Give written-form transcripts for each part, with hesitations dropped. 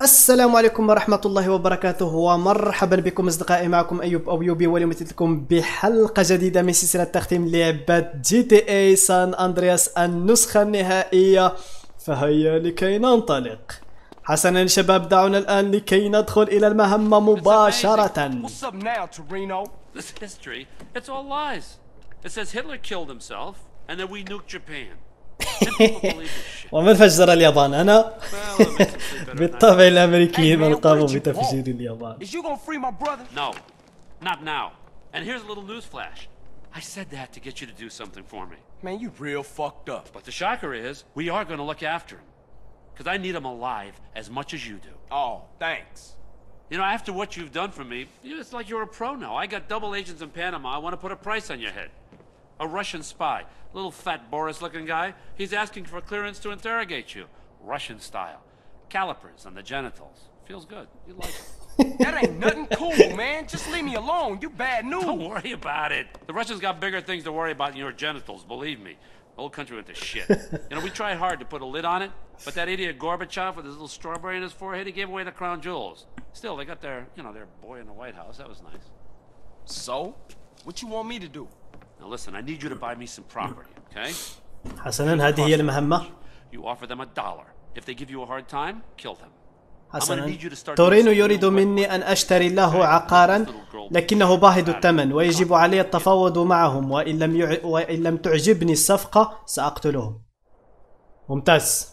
السلام عليكم ورحمة الله وبركاته، ومرحبا بكم أصدقائي. معكم أيوب أو يوبي، واليوم أتيت لكم بحلقة جديدة من سلسلة تختيم لعبة جي تي اي سان أندرياس النسخة النهائية. فهيا لكي ننطلق. حسنا شباب، دعونا الآن لكي ندخل إلى المهمة مباشرة. This history, it's all lies. It says Hitler killed himself and then we nuked Japan. ومن فجر اليابان؟ أنا. بالطبع الأمريكيين من قاموا بتفجير اليابان. No, not now. And here's a little news flash. I said that to get you to do something for me. Man, you real fucked up. But the shocker is, we are going to look after him. Because I need him alive as much as you do. Oh, thanks. You know, after what you've done for me, it's like you're a pro now. I got double agents in Panama. I want to put a price on your head. A Russian spy, little fat Boris-looking guy. He's asking for clearance to interrogate you, Russian style. Calipers on the genitals. Feels good. You like it. That ain't nothing cool, man. Just leave me alone. You bad news. Don't worry about it. The Russians got bigger things to worry about than your genitals, believe me. The whole country went to shit. You know, we tried hard to put a lid on it, but that idiot Gorbachev with his little strawberry in his forehead, he gave away the crown jewels. Still, they got their, their boy in the White House. That was nice. So, what you want me to do? Now listen, I need you to buy me some property, okay? حسنا، هذه هي المهمة. You offer them $1. If they give you a hard time, kill them. حسنا، تورينو يريد مني أن أشتري له عقارا، لكنه باهظ الثمن ويجب علي التفاوض معهم، وإن لم تعجبني الصفقة سأقتلهم. ممتاز.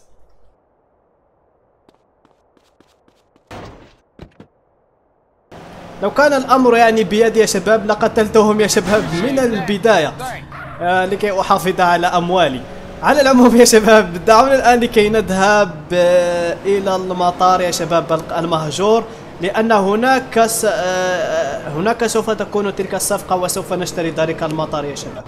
لو كان الأمر بيدي يا شباب لقتلتهم يا شباب من البداية لكي أحافظ على أموالي. على العموم يا شباب، دعونا الآن لكي نذهب إلى المطار يا شباب المهجور، لأن هناك سوف تكون تلك الصفقة وسوف نشتري ذلك المطار يا شباب.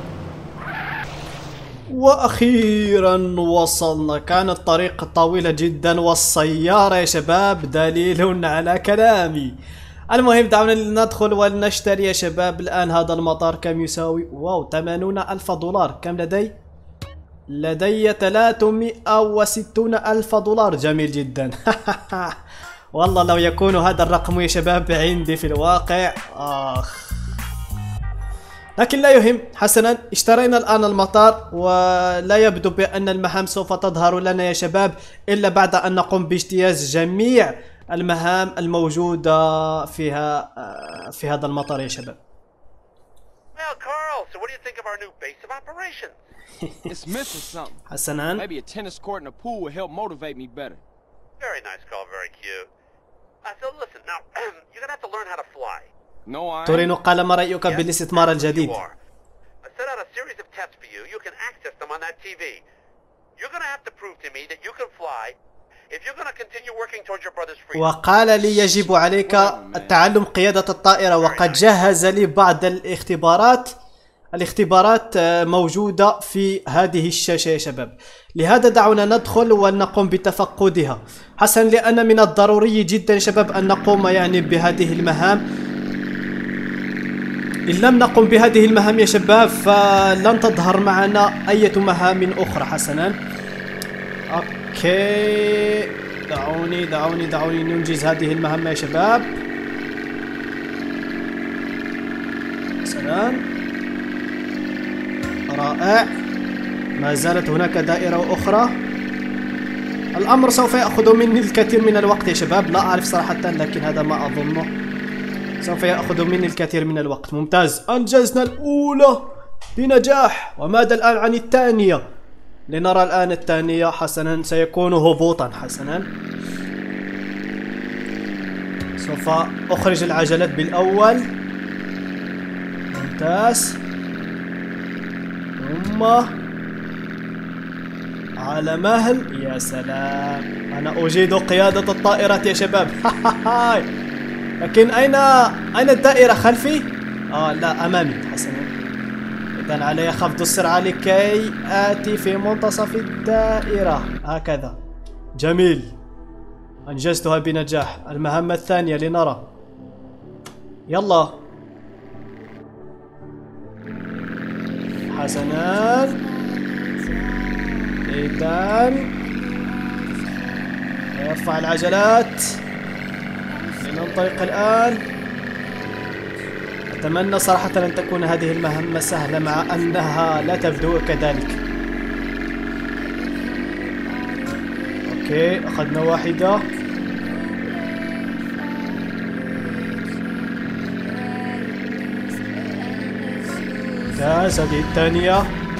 وأخيرا وصلنا. كانت الطريق طويلة جدا والسيارة يا شباب دليل على كلامي. المهم دعونا ندخل ولنشتري يا شباب. الآن هذا المطار كم يساوي؟ واو، 80,000 دولار. كم لدي؟ لدي 360,000 دولار. جميل جدا. والله لو يكون هذا الرقم يا شباب عندي في الواقع. لكن لا يهم. حسنا، اشترينا الآن المطار، ولا يبدو بأن المهام سوف تظهر لنا يا شباب إلا بعد أن نقوم باجتياز جميع المهام الموجودة في هذا المطار يا شباب. Well, Carl, so what do you think of our new base of operations? It's missing something. حسنا. Maybe a tennis court and a pool would help motivate me better. Very nice, Carl. Very cute. So listen, now you're gonna have to learn how to fly. No, I ain't. تورينو قال ما رأيك بالاستثمار الجديد؟ I set out a series of tests for you. You can access them on that TV. You're gonna have to prove to me that you can fly. If you're gonna continue working towards your brother's freedom. وقال لي يجب عليك التعلم قيادة الطائرة، وقد جهز لي بعض الاختبارات موجودة في هذه الشاشة يا شباب. لهذا دعونا ندخل ونقوم بتفقدها. حسنا، لأن من الضروري جدا يا شباب أن نقوم بهذه المهام. إن لم نقم بهذه المهام يا شباب فلن تظهر معنا أي مهام أخرى. حسنا، اوكي، دعوني ننجز هذه المهمة يا شباب. سلام، رائع. ما زالت هناك دائرة أخرى. الأمر سوف يأخذ مني الكثير من الوقت يا شباب، لا أعرف صراحة، لكن هذا ما أظنه. سوف يأخذ مني الكثير من الوقت. ممتاز، أنجزنا الأولى بنجاح. وماذا الآن عن الثانية؟ لنرى الآن الثانية. حسنا، سيكون هبوطا. حسنا، سوف أخرج العجلات بالأول. ممتاز. ثم على مهل. يا سلام، أنا أجيد قيادة الطائرة يا شباب. لكن أين الدائرة؟ خلفي؟ لا، أمامي. حسنا، إذن علي خفض السرعة لكي آتي في منتصف الدائرة. هكذا. جميل، أنجزتها بنجاح. المهمة الثانية لنرى. يلا. حسنا، إذن ارفع العجلات. ننطلق الآن. أتمنى صراحة أن تكون هذه المهمة سهلة مع أنها لا تبدو كذلك. أوكي أخذنا واحدة. ممتاز هذه الثانية.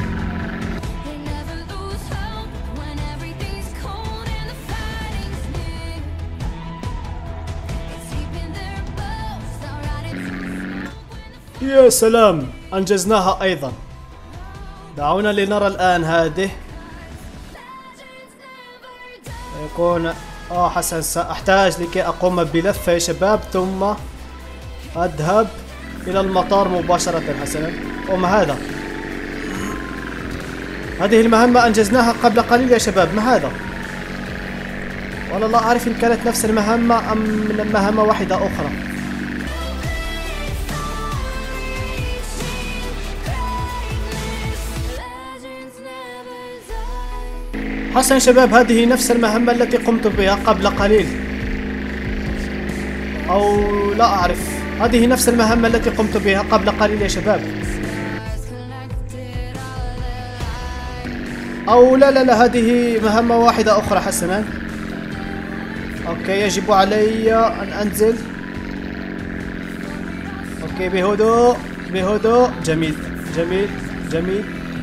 يا سلام أنجزناها أيضا. دعونا لنرى الآن هذه. يكون حسن سأحتاج لكي أقوم بلفة يا شباب ثم أذهب إلى المطار مباشرة. حسنا وما هذا؟ هذه المهمة أنجزناها قبل قليل يا شباب. ما هذا؟ والله لا أعرف إن كانت نفس المهمة أم من مهمة واحدة أخرى. حسنا شباب هذه نفس المهمة التي قمت بها قبل قليل، أو لا أعرف. هذه نفس المهمة التي قمت بها قبل قليل يا شباب، أو لا هذه مهمة واحدة أخرى. حسنا أوكي يجب علي أن أنزل. أوكي بهدوء بهدوء. جميل جميل جميل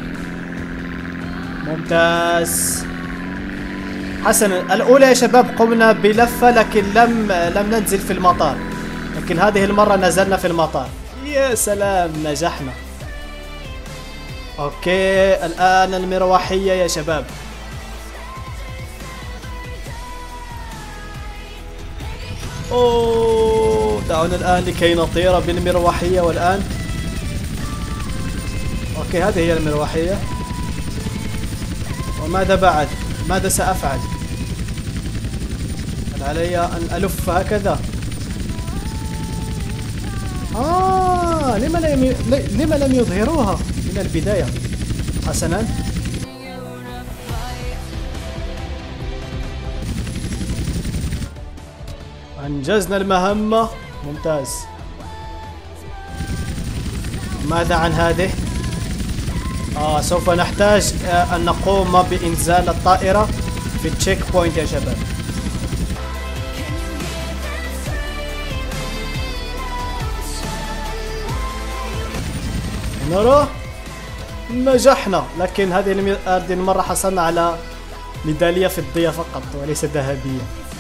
ممتاز. حسنا الأولى يا شباب قمنا بلفة لكن لم ننزل في المطار، لكن هذه المرة نزلنا في المطار. يا سلام نجحنا. اوكي الآن المروحية يا شباب. اوه دعونا الآن لكي نطير بالمروحية. والآن اوكي هذه هي المروحية. وماذا بعد؟ ماذا سأفعل؟ هل علي أن ألف هكذا؟ لما لم يظهروها من البداية؟ حسنا أنجزنا المهمة. ممتاز. ماذا عن هذه؟ سوف نحتاج أن نقوم بإنزال الطائرة في التشيك بوينت يا شباب. نرى نجحنا، لكن هذه المرة حصلنا على ميدالية فضية فقط وليس ذهبية.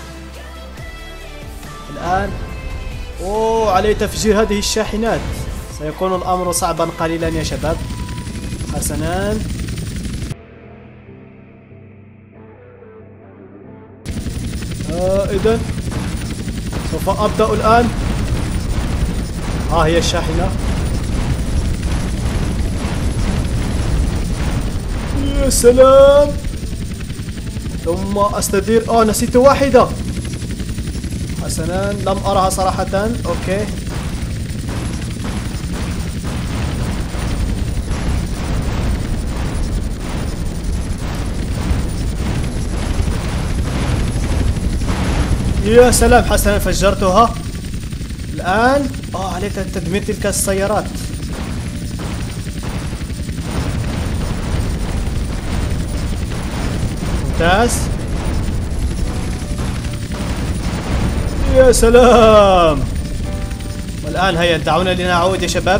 الآن علي تفجير هذه الشاحنات. سيكون الأمر صعبا قليلا يا شباب. حسنا إذن سوف أبدأ الآن. هي الشاحنة. يا سلام. ثم أستدير. نسيت واحدة. حسنا لم أرها صراحة. أوكي يا سلام. حسنا فجرتها. الآن عليك تدمير تلك السيارات. ممتاز. يا سلام. والآن هيا دعونا لنعود يا شباب.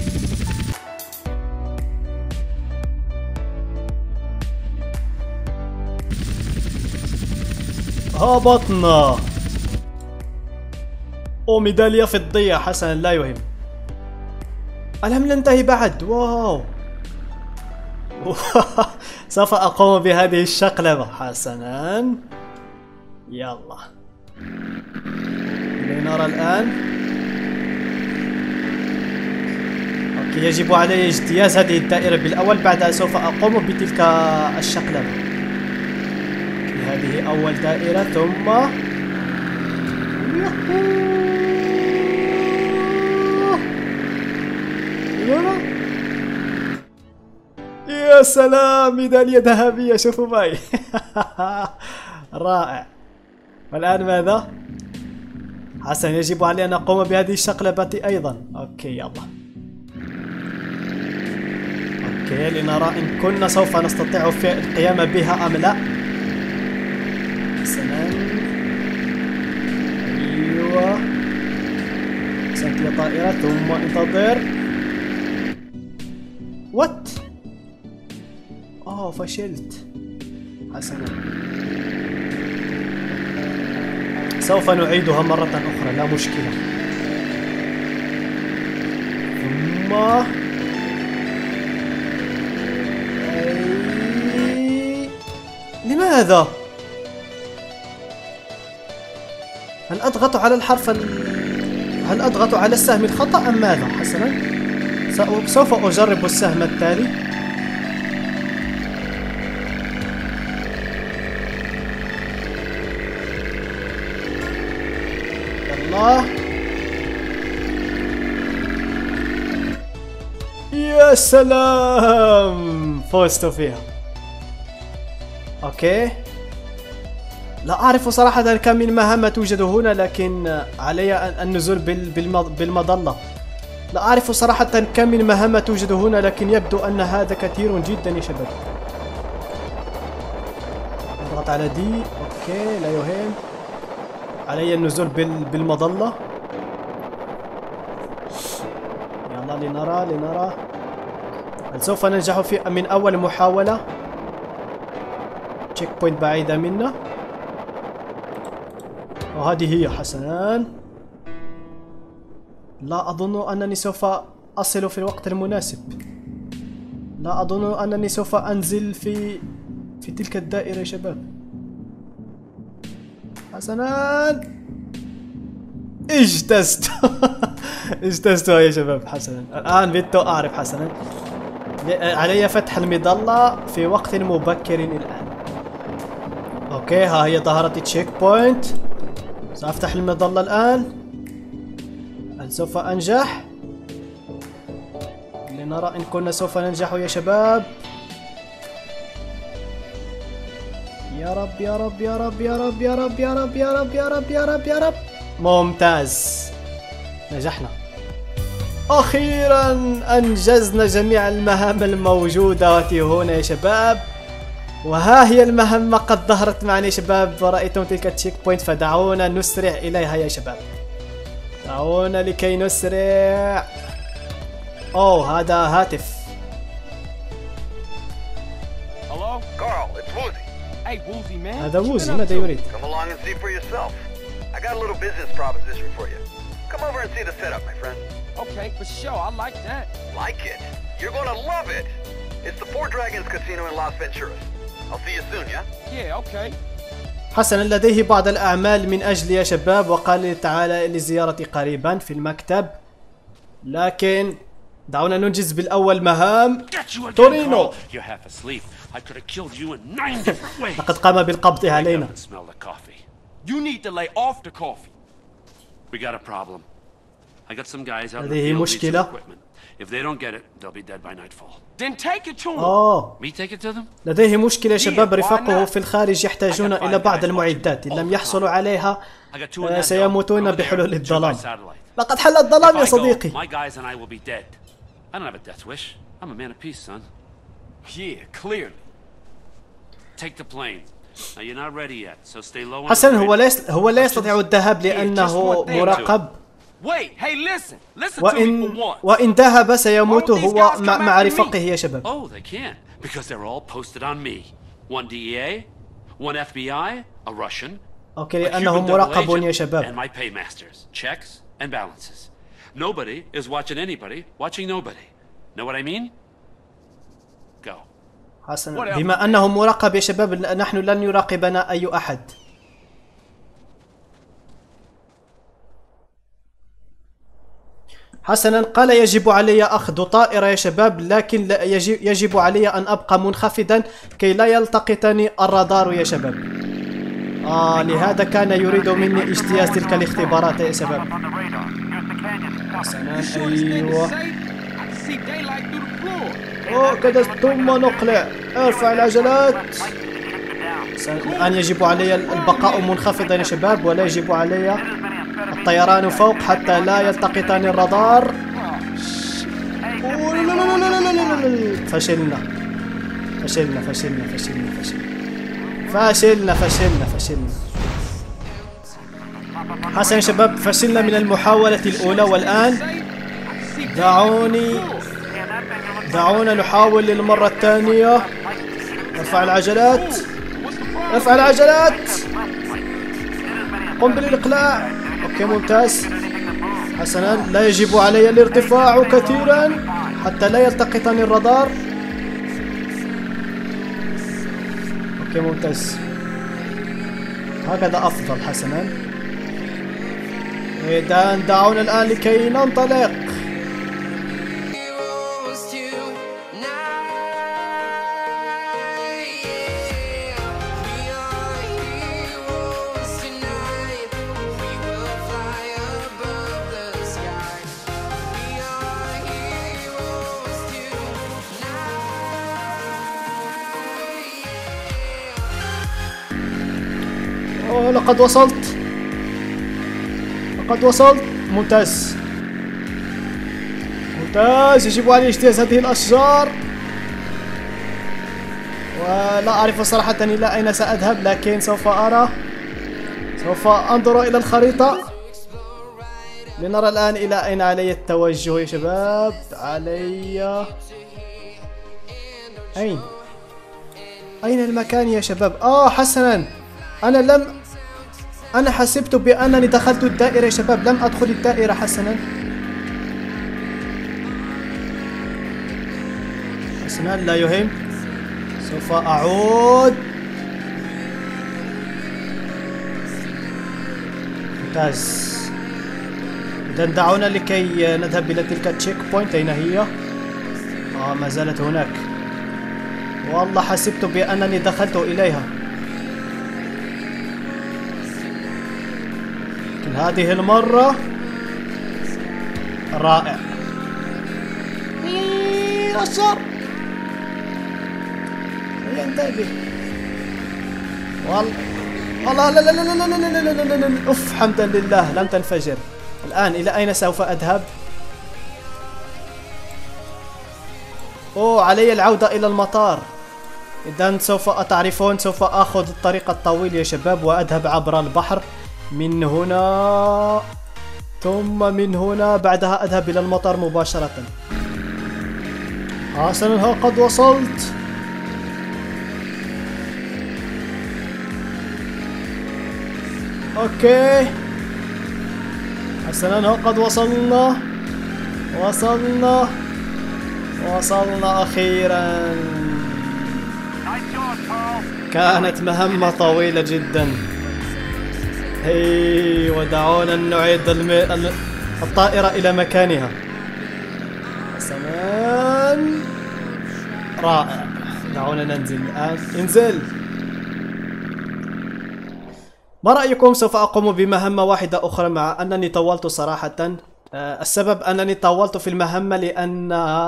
هبطنا. ميدالية فضية. حسنا لا يهم. ألم ننتهي بعد؟ واو. سوف أقوم بهذه الشقلبة. حسنا يلا لنرى الآن. أوكي يجب علي اجتياز هذه الدائرة بالأول، بعدها سوف أقوم بتلك الشقلبة. هذه أول دائرة ثم يا سلام ميدالية ذهبية. شوفوا معي. رائع. والآن ماذا؟ حسن يجب علي أن أقوم بهذه الشقلبة أيضا. أوكي يلا. أوكي لنرى إن كنا سوف نستطيع القيام بها أم لا. حسنا. أيوة. أحسنت يا طائرة ثم انتظر. وات؟ فشلت. حسنا. سوف نعيدها مرة أخرى لا مشكلة. ثم لماذا؟ هل أضغط على هل أضغط على السهم الخطأ أم ماذا؟ حسنا سوف أجرب السهم التالي. الله يا سلام فزت فيها. اوكي لا اعرف صراحة كم من مهمة توجد هنا لكن علي النزول بالمظلة. لا اعرف صراحة كم من مهمة توجد هنا لكن يبدو ان هذا كثير جدا يا شباب. اضغط على دي. اوكي لا يهم. علي النزول بالمظلة. يلا لنرى هل سوف ننجح من أول محاولة. تشيك بوينت بعيدة منا وهذه هي. حسنا لا أظن أنني سوف أصل في الوقت المناسب. لا أظن أنني سوف أنزل في تلك الدائرة يا شباب. حسنا اجتزت. اجتزتها يا شباب. حسنا الآن بت أعرف. حسنا علي فتح المظلة في وقت مبكر الآن. أوكي ها هي ظهرت تشيك بوينت. سأفتح المظلة الآن. هل سوف أنجح؟ لنرى إن كنا سوف ننجح يا شباب. يا رب يا رب يا رب يا رب يا رب يا رب يا رب يا رب يا رب يا رب. ممتاز نجحنا. أخيرا أنجزنا جميع المهام الموجودة هنا يا شباب. وها هي المهمة قد ظهرت معنا يا شباب ورأيتم تلك التشيك بوينت فدعونا نسرع إليها يا شباب. دعونا لكي نسرع. هذا هاتف. Hello? Carl, it's Woozy. Hey, Woozy, man. هذا What you ووزي been up ماذا to? يريد؟ Come along and see for yourself. I got a little business proposition for you. Come over and see the setup, my friend. Okay, for sure. I like that. Like it? You're gonna love it. It's the Four Dragons Casino in Las Venturas. I'll see you soon, yeah? Yeah, okay. حسنا لديه بعض الأعمال من أجل يا شباب وقال لي تعالى لزيارتي قريبا في المكتب. لكن دعونا ننجز بالأول مهام. تورينو لقد قام بالقبض علينا. You need to lay off the coffee. We got a problem. I got some guys out in the هذه field need some مشكلة. equipment. If they don't get it, they'll be dead by nightfall. Then take it to them. Me take it to them? لديه مشكلة يا شباب. رفاقه في الخارج يحتاجون إلى بعض المعدات إن لم يحصلوا عليها سيموتون بحلول الظلام. لقد حل الظلام يا صديقي. My guys and I will be dead. I don't have a death wish. I'm a man of peace, son. Yeah, clearly. Take the plane. Now you're not ready yet, so stay low. حسن هو لا يستطيع الذهاب لأنه مراقب. Wait, hey, listen to me for once. وإن ذهب سيموت هو مع رفاقه يا شباب. Oh, they can't because they're all posted on me. One DEA, one FBI, a Russian. أوكي a لأنهم Cuban double مراقبون يا agent, شباب. and my paymasters, checks and balances. Nobody is watching anybody, watching nobody. Know what I mean? Go. حسنا بما أنهم مراقب يا شباب نحن لن يراقبنا أي أحد. حسنا قال يجب علي أخذ طائرة يا شباب لكن يجب علي أن أبقى منخفضا كي لا يلتقطني الرادار يا شباب. لهذا كان يريد مني اجتياز تلك الاختبارات يا شباب. حسنا أيوه كذا ثم نقلع. ارفع العجلات. الآن يجب علي البقاء منخفضا يا شباب ولا يجب علي الطيران فوق حتى لا يلتقطان الرادار. فشلنا فشلنا فشلنا فشلنا فشلنا فشلنا فشلنا. حسنا يا شباب، فشلنا من المحاولة الأولى، والآن دعونا نحاول للمرة الثانية. ارفع العجلات، ارفع العجلات، قم بالإقلاع. اوكي ممتاز. حسنا، لا يجب علي الارتفاع كثيرا حتى لا يلتقطني الرادار. اوكي ممتاز، هكذا افضل. حسنا، اذا دعونا الان لكي ننطلق. لقد وصلت، لقد وصلت. ممتاز ممتاز. يجب علي اجتياز هذه الأشجار، ولا أعرف صراحة إلى أين سأذهب، لكن سوف أنظر إلى الخريطة لنرى الآن إلى أين علي التوجه يا شباب. علي أين المكان يا شباب؟ حسنا، أنا حسبت بأنني دخلت الدائرة يا شباب، لم أدخل الدائرة. حسنا حسنا، لا يهم، سوف أعود. ممتاز. إذا دعونا لكي نذهب إلى تلك التشيك بوينت. أين هي؟ ما زالت هناك. والله حسبت بأنني دخلت إليها، لكن هذه المرة رائع. الشر ينتبه. والله لا لا لا لا لا لا لا لا لا. أوف، حمدا لله لم تنفجر. الآن إلى أين سوف أذهب؟ علي العودة إلى المطار. إذن سوف تعرفون، سوف أخذ الطريق الطويل يا شباب وأذهب عبر البحر من هنا، ثم من هنا بعدها أذهب إلى المطار مباشرة. حسنا، قد وصلت. أوكي حسنا، قد وصلنا أخيرا. كانت مهمة طويلة جدا. ودعونا نعيد الطائرة إلى مكانها. حسنا، رائع. دعونا ننزل الآن. انزل. ما رأيكم سوف أقوم بمهمة واحدة أخرى، مع أنني طولت صراحة. السبب أنني طولت في المهمة لأن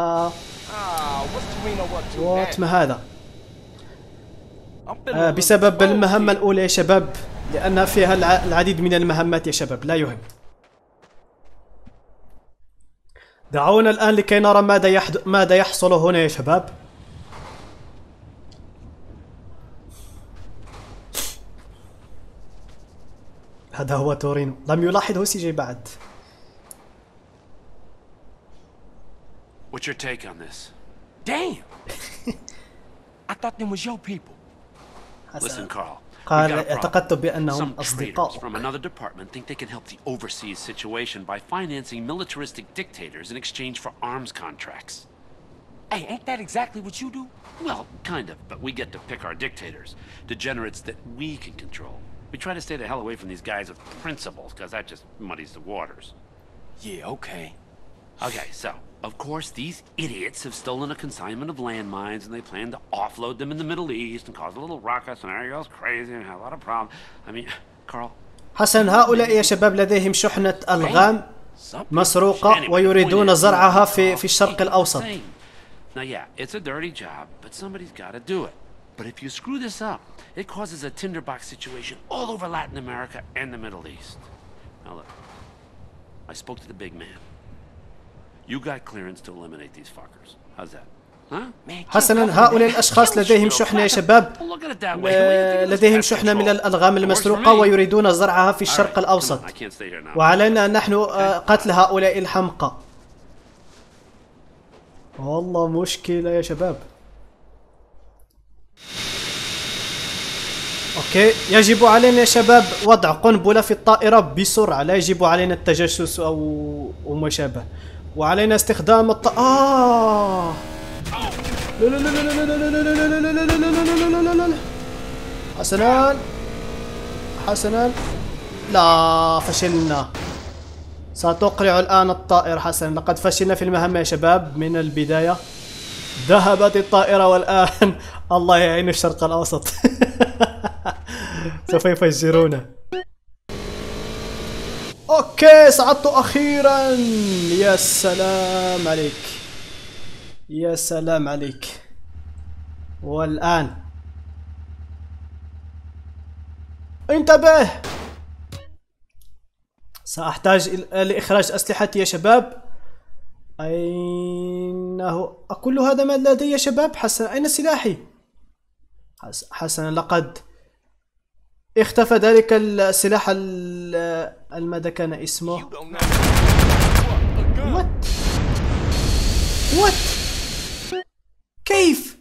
ما هذا بسبب المهمة الأولى يا شباب، لأن فيها العديد من المهمات يا شباب. لا يهم. دعونا الآن لكي نرى ماذا يحصل هنا يا شباب. هذا هو تورينو، لم يلاحظه سي جي بعد. What's your take on this? Damn! I thought them was your people. Listen, Carl. قال اعتقدت بأنهم Some أصدقاء. traitors from another department think they can help the overseas situation by financing militaristic dictators in exchange for arms contracts. Hey, ain't that exactly what you do? Well, kind of, but we get to pick our dictators, degenerates that we can control. We try to stay the hell away from these guys with principles, because that just muddies the waters. Yeah, okay. Okay, so, of course, these idiots have stolen a consignment of landmines, and they plan to offload them in the Middle East and cause a little ruckus, and everybody goes crazy and have a lot of problems. I mean, Carl... حسن، هؤلاء يا شباب لديهم شحنة ألغام مسروقة ويريدون زرعها في الشرق الأوسط. Now, yeah, it's a dirty job, but somebody's got to do it. But if you screw this up, it causes a tinderbox situation all over Latin America and the Middle East. Now look, I spoke to the big man. You got clearance to eliminate these fuckers. How's that? Huh? حسنا، هؤلاء الأشخاص لديهم شحنة يا شباب، لديهم شحنة من الألغام المسروقة ويريدون زرعها في الشرق الأوسط، وعلينا نحن قتل هؤلاء الحمقى. والله مشكلة يا شباب. اوكي، يجب علينا يا شباب وضع قنبلة في الطائرة بسرعة، لا يجب علينا التجسس أو ما شابه، وعلينا استخدام لا لا لا لا لا لا لا لا لا لا لا. حسنان حسنان، لا فشلنا. ستقلع الآن الطائرة. حسنا، لقد فشلنا في المهمة يا شباب من البداية. ذهبت الطائرة والآن الله يعين الشرق الأوسط. سوف يفجرونه. اوكي، صعدت أخيرا. يا سلام عليك، يا سلام عليك. والآن انتبه، سأحتاج لإخراج أسلحتي يا شباب. أين هو؟ كل هذا ما لدي يا شباب. حسنا، أين سلاحي؟ حسنا، لقد اختفى ذلك السلاح ماذا كان اسمه؟ وات؟ كيف؟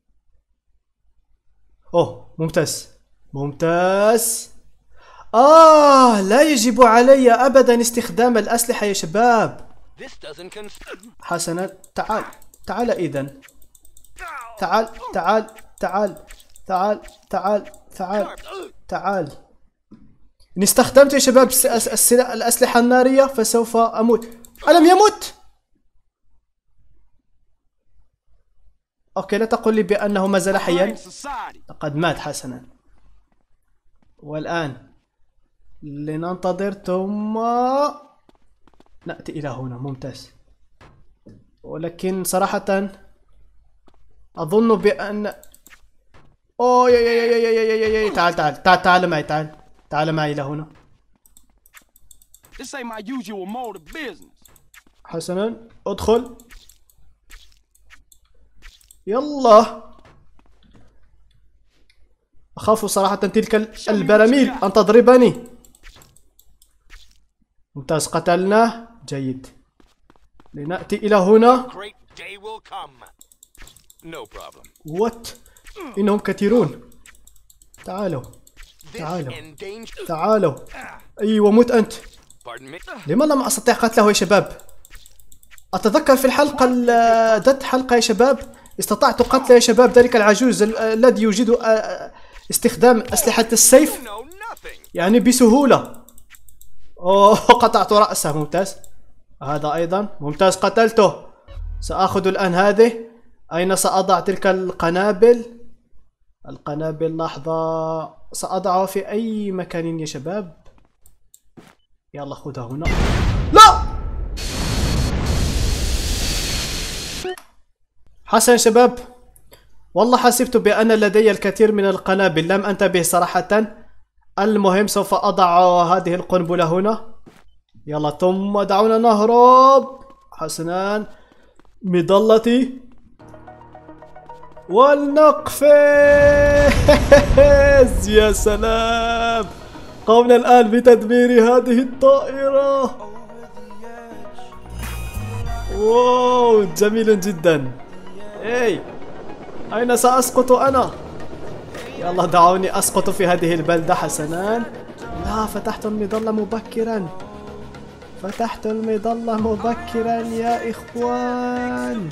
اوه، ممتاز ممتاز. لا يجب علي ابدا استخدام الاسلحة يا شباب. حسنا، تعال تعال اذا. تعال تعال تعال تعال تعال تعال تعال. إن استخدمت يا شباب الأسلحة النارية فسوف أموت. ألم يمت؟ أوكي، لا تقل لي بأنه ما زال حيا. لقد مات. حسنا، والآن لننتظر ثم نأتي إلى هنا. ممتاز، ولكن صراحة أظن بأن اوه يا تعال تعال تعال تعال معي، تعال معي إلى هنا. حسنا، ادخل. يلا. أخاف صراحة تلك البراميل أن تضربني. ممتاز، قتلناه. جيد، لنأتي إلى هنا. وات؟ إنهم كثيرون. تعالوا تعالوا تعالوا. أيوة، موت أنت. لما لم أستطيع قتله يا شباب؟ أتذكر في الحلقة ذات حلقة يا شباب استطعت قتله يا شباب، ذلك العجوز الذي يجيد استخدام أسلحة السيف يعني بسهولة. أوه، قطعت رأسه. ممتاز، هذا أيضا ممتاز، قتلته. سأخذ الآن هذه. أين سأضع تلك القنابل؟ القنابل، لحظة، سأضعها في أي مكان يا شباب. يلا خذها هنا. لا! حسن شباب، والله حسبت بأن لدي الكثير من القنابل، لم أنتبه صراحة. المهم سوف أضع هذه القنبلة هنا. يلا، ثم دعونا نهرب. حسنان، مظلتي ولنقفز. يا سلام، قمنا الآن بتدمير هذه الطائرة. واو، جميل جدا. أين سأسقط أنا؟ يلا دعوني أسقط في هذه البلدة. حسنان، لا، فتحت المظلة مبكرا. فتحت المظلة مبكرا يا إخوان.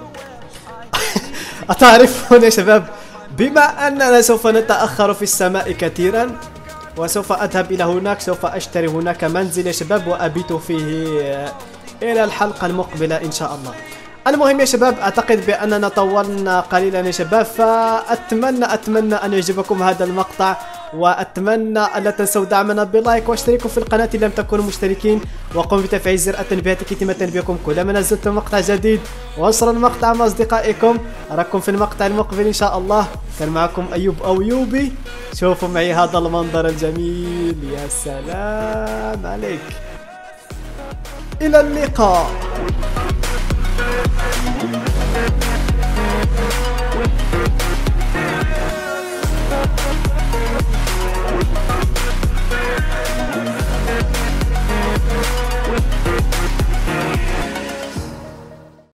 أتعرفون يا شباب، بما أننا سوف نتأخر في السماء كثيرا وسوف أذهب إلى هناك، سوف أشتري هناك منزل يا شباب وأبيت فيه إلى الحلقة المقبلة إن شاء الله. المهم يا شباب، أعتقد بأننا طولنا قليلا يا شباب، فأتمنى أن يعجبكم هذا المقطع، وأتمنى ألا تنسوا دعمنا بلايك واشتركوا في القناة إن لم تكونوا مشتركين، وقوموا بتفعيل زر التنبيهات لكي يتم تنبيهكم كلما نزلت مقطع جديد، وانشروا المقطع مع أصدقائكم. أراكم في المقطع المقبل إن شاء الله. كان معكم أيوب أو يوبي. شوفوا معي هذا المنظر الجميل، يا سلام عليك. إلى اللقاء.